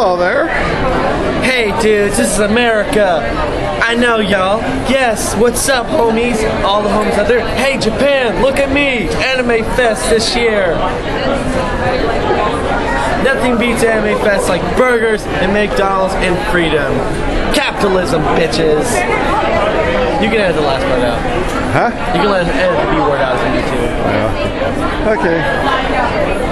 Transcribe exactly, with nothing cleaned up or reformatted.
Hello there. Hey dudes, this is America. I know y'all. Yes, what's up homies? All the homies out there. Hey Japan, look at me. AnimeFest this year. Nothing beats AnimeFest like burgers and McDonald's and freedom. Capitalism, bitches. You can edit the last part out. Huh? You can let edit the B word out if you need to. Yeah. Okay.